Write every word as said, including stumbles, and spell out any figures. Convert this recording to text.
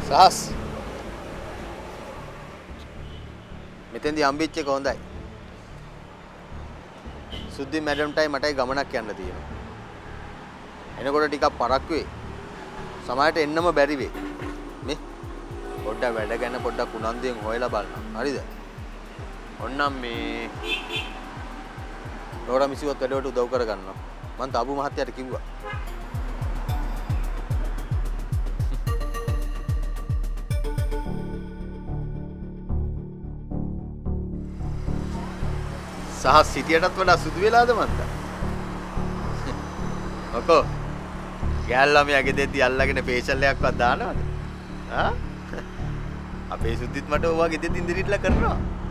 සහස් මෙතෙන්දී හම්බෙච්ච එක හොඳයි. සුද්ධි මැඩම්ටයි මටයි ගමනක් යන්න තියෙනවා. එනකොට ටිකක් පරක් වෙයි. සමහරට එන්නම බැරි වෙයි. මේ පොඩ්ඩක් වැඩ ගැන පොඩ්ඩක් උනන්දුවෙන් හොයලා බලන්න. හරිද? ඔන්නම් මේ රෝඩා මිසිවත් වැඩට උදව් කරගන්නවා. මං තාපු මහත්තයාට කිව්වා. සහස් සිටියටත් වඩා සුදු වෙලාද මන්ද? ඔකෝ ගෑල්ලා මෙයාගේ දෙද්දි අල්ලගෙන ෆේෂල් එකක්වත් දානවද? ආ අපේ සුද්ධිත් මට ඔය වගේ දෙද්දි ඉඳිරිట్లా කරනවා.